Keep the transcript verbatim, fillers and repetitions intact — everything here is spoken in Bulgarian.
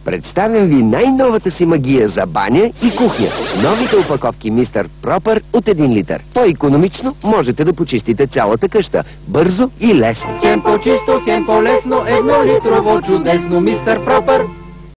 Представям ви най-новата си магия за баня и кухня. Новите опаковки мистер Пропър от един литър. По-икономично можете да почистите цялата къща. Бързо и лесно. Хем по-чисто, хем по-лесно, едно литрово чудесно мистер Пропър.